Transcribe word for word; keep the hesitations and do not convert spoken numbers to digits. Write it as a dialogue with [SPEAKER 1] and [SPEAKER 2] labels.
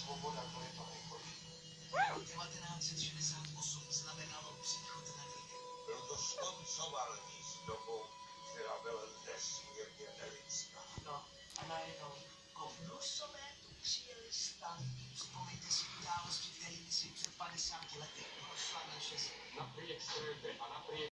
[SPEAKER 1] svoboda, to je to nejhorší.
[SPEAKER 2] devatenáct set šedesát osm znamenalo příchod naděje.
[SPEAKER 3] Byl to skoncovaný s dobou, která byla nesmírně nelidská.
[SPEAKER 2] No a najednou Kovnusové tu přijeli stan. Vzpomeňte si události, kterými si před padesáti lety prošla naše země.
[SPEAKER 1] Napriek strete a napriek